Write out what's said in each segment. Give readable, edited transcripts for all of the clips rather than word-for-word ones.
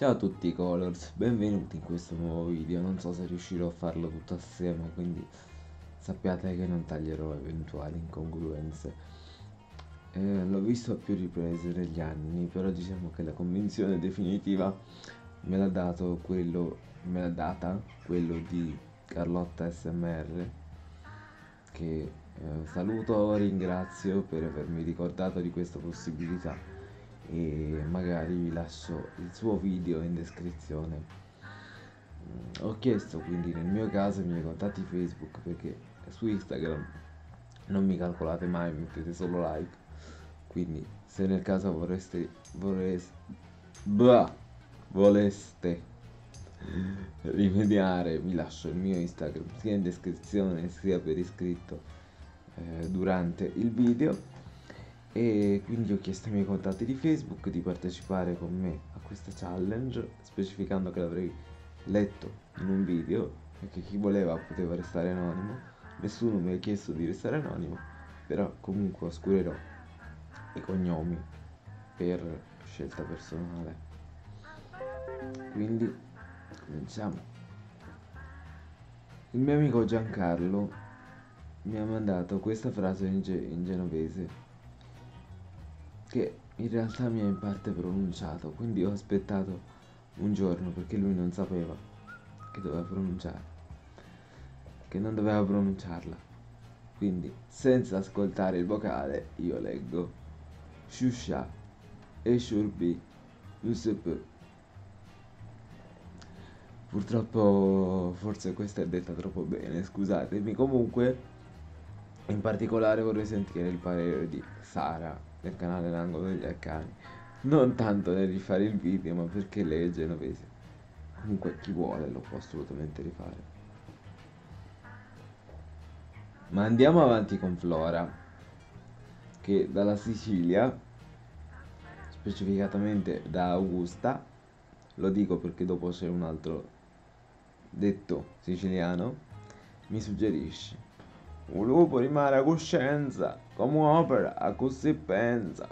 Ciao a tutti Colors, benvenuti in questo nuovo video. Non so se riuscirò a farlo tutto assieme, quindi sappiate che non taglierò eventuali incongruenze. L'ho visto a più riprese negli anni, però diciamo che la convinzione definitiva me l'ha data quello di Carlotta SMR, che saluto, ringrazio per avermi ricordato di questa possibilità e magari vi lascio il suo video in descrizione. Ho chiesto quindi nel mio caso i miei contatti Facebook perché su Instagram non mi calcolate mai, mettete solo like. Quindi se nel caso bah, voleste rimediare, vi lascio il mio Instagram sia in descrizione sia per iscritto durante il video. E quindi ho chiesto ai miei contatti di Facebook di partecipare con me a questa challenge, specificando che l'avrei letto in un video e che chi voleva poteva restare anonimo. Nessuno mi ha chiesto di restare anonimo, però comunque oscurerò i cognomi per scelta personale. Quindi cominciamo. Il mio amico Giancarlo mi ha mandato questa frase in genovese che in realtà mi ha in parte pronunciato, quindi ho aspettato un giorno perché lui non sapeva che doveva pronunciare, che non doveva pronunciarla. Quindi, senza ascoltare il vocale, io leggo Shusha e Shurbi Yusuf. Purtroppo forse questa è detta troppo bene, scusatemi. Comunque, in particolare vorrei sentire il parere di Sara del canale L'Angolo degli Arcani. Non tanto nel rifare il video, ma perché lei è genovese. Comunque chi vuole lo può assolutamente rifare. Ma andiamo avanti con Flora, che dalla Sicilia, specificatamente da Augusta, lo dico perché dopo c'è un altro detto siciliano, mi suggerisce: un lupo rimane a coscienza, come opera, a così pensa.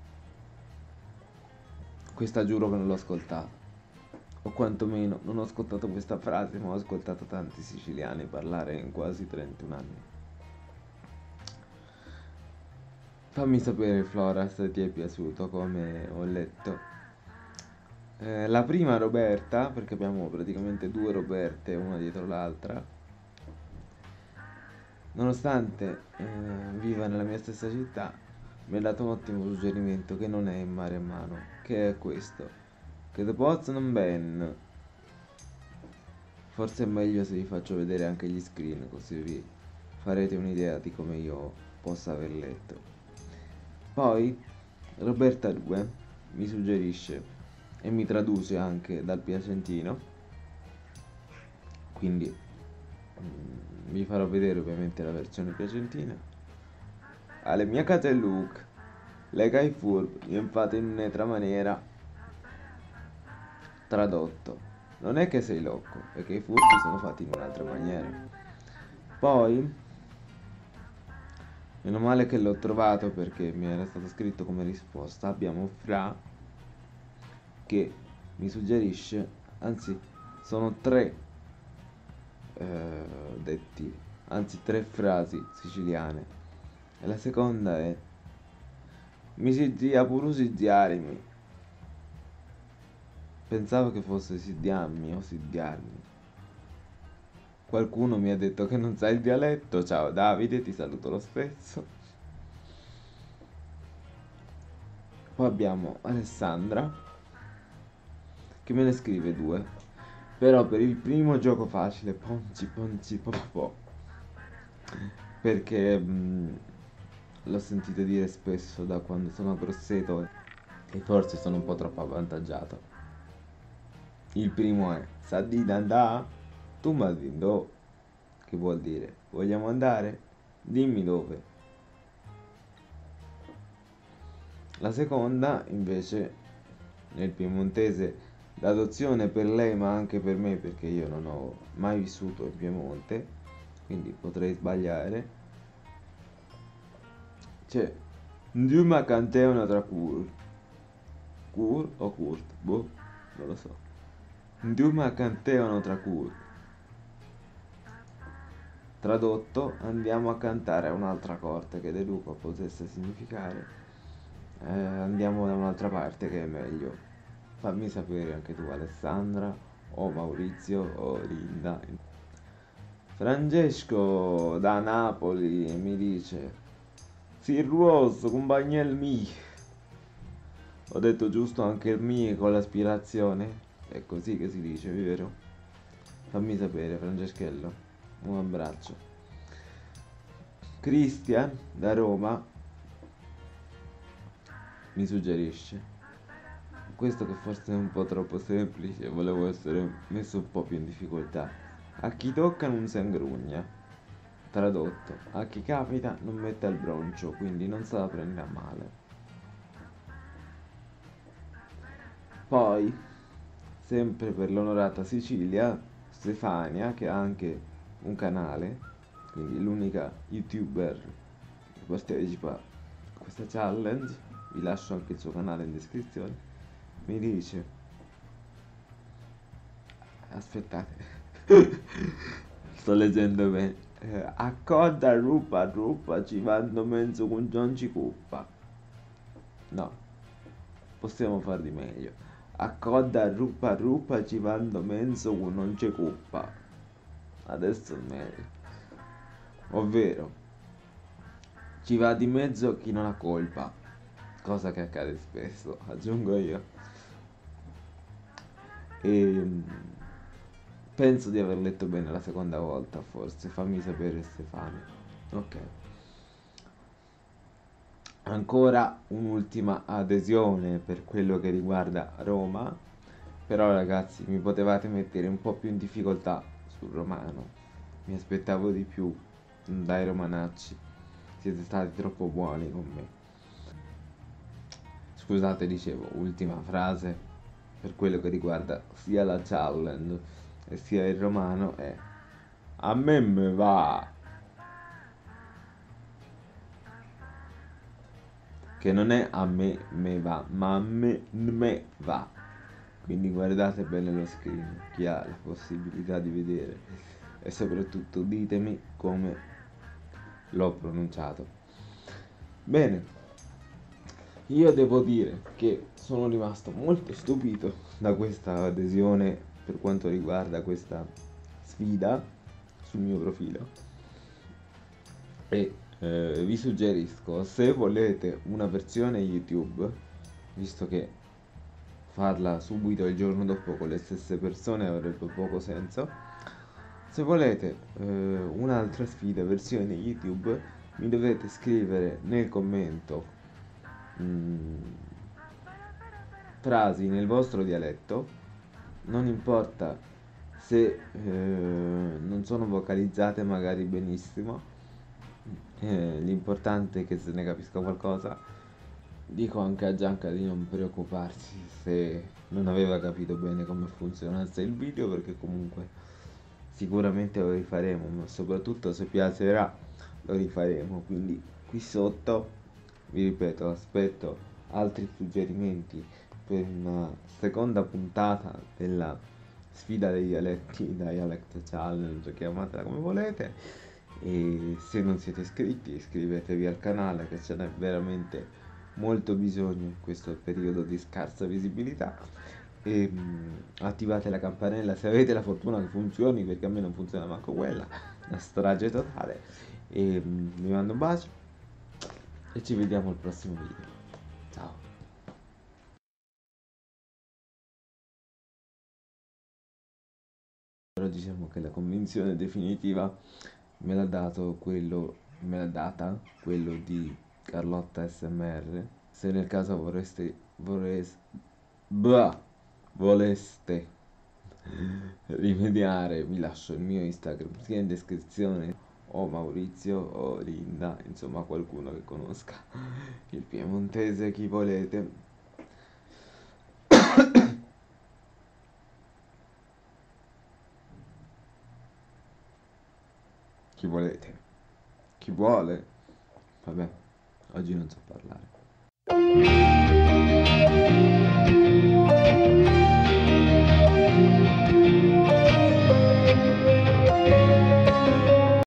Questa giuro che non l'ho ascoltata. O quantomeno non ho ascoltato questa frase, ma ho ascoltato tanti siciliani parlare in quasi 31 anni. Fammi sapere Flora se ti è piaciuto come ho letto. La prima Roberta, perché abbiamo praticamente due Roberte una dietro l'altra, nonostante viva nella mia stessa città, mi ha dato un ottimo suggerimento che non è in mare a mano, che è questo, che The Poz non ben. Forse è meglio se vi faccio vedere anche gli screen, così vi farete un'idea di come io possa aver letto. Poi Roberta 2 mi suggerisce e mi traduce anche dal piacentino, quindi vi farò vedere ovviamente la versione piacentina. Alle mie case Luke, lega i furb, io infatti in un'altra maniera. Tradotto, non è che sei loco, è che i furbi sono fatti in un'altra maniera. Poi, meno male che l'ho trovato perché mi era stato scritto come risposta, abbiamo Fra che mi suggerisce, anzi sono tre detti, anzi tre frasi siciliane. E la seconda è mi si zia pure siziarimi. Pensavo che fosse sidiammi o sidiarmi. Qualcuno mi ha detto che non sai il dialetto. Ciao Davide, ti saluto lo stesso. Poi abbiamo Alessandra che me ne scrive due. Però per il primo gioco facile, ponci ponci po. Perché l'ho sentito dire spesso da quando sono a Grosseto e forse sono un po' troppo avvantaggiato. Il primo è Saddi d'andà, tu m'addindò, che vuol dire vogliamo andare? Dimmi dove. La seconda, invece, nel piemontese, d'adozione per lei ma anche per me perché io non ho mai vissuto in Piemonte, quindi potrei sbagliare. C'è Nduma Canteo una tra Cur o Kurt, boh, non lo so. Nduma canteano tra cui. Tradotto, andiamo a cantare a un'altra corte, che deduco potesse significare andiamo da un'altra parte che è meglio. Fammi sapere anche tu, Alessandra, o Maurizio, o Linda. Francesco da Napoli mi dice: Sirruoso, compagnel mio. Ho detto giusto anche il mio con l'aspirazione? È così che si dice, vero? Fammi sapere, Franceschello. Un abbraccio. Cristian da Roma mi suggerisce: questo che forse è un po' troppo semplice, volevo essere messo un po' più in difficoltà. A chi tocca non si ingrugna. Tradotto, a chi capita non mette il broncio, quindi non se la prende a male. Poi, sempre per l'onorata Sicilia, Stefania, che ha anche un canale, quindi l'unica youtuber che partecipa a questa challenge, vi lascio anche il suo canale in descrizione, mi dice: aspettate, sto leggendo bene. Accorda rupa ci vanno mezzo con non ci cuppa. No, possiamo far di meglio. Accorda rupa ci vanno mezzo con non ci cuppa. Adesso è meglio. Ovvero, ci va di mezzo chi non ha colpa. Cosa che accade spesso, aggiungo io. E penso di aver letto bene la seconda volta, forse. Fammi sapere, Stefano. Ok. Ancora un'ultima adesione per quello che riguarda Roma, però ragazzi mi potevate mettere un po' più in difficoltà sul romano, mi aspettavo di più dai romanacci, siete stati troppo buoni con me. Scusate, dicevo, ultima frase per quello che riguarda sia la challenge e sia il romano è: a me va. Che non è a me va, ma a me va. Quindi guardate bene lo screen, chi ha la possibilità di vedere, e soprattutto ditemi come l'ho pronunciato. Bene, io devo dire che sono rimasto molto stupito da questa adesione per quanto riguarda questa sfida sul mio profilo. E vi suggerisco, se volete una versione YouTube, visto che farla subito il giorno dopo con le stesse persone avrebbe poco senso, se volete un'altra sfida versione YouTube, mi dovete scrivere nel commento frasi nel vostro dialetto, non importa se non sono vocalizzate magari benissimo, l'importante è che se ne capisca qualcosa. Dico anche a Gianca di non preoccuparsi se non aveva capito bene come funzionasse il video, perché comunque sicuramente lo rifaremo, ma soprattutto se piacerà lo rifaremo. Quindi qui sotto, vi ripeto, aspetto altri suggerimenti per una seconda puntata della sfida dei dialetti, Dialect Challenge, chiamatela come volete. E se non siete iscritti, iscrivetevi al canale, che ce n'è veramente molto bisogno in questo periodo di scarsa visibilità. E attivate la campanella se avete la fortuna che funzioni, perché a me non funziona manco quella, una strage totale. E vi mando un bacio e ci vediamo al prossimo video. Ciao. Però diciamo che la convinzione definitiva me l'ha data quello di Carlotta SMR. Se nel caso voleste rimediare, vi lascio il mio Instagram sia in descrizione, o Maurizio o Linda, insomma qualcuno che conosca il piemontese, chi volete. Chi volete, chi vuole, vabbè, oggi non so parlare.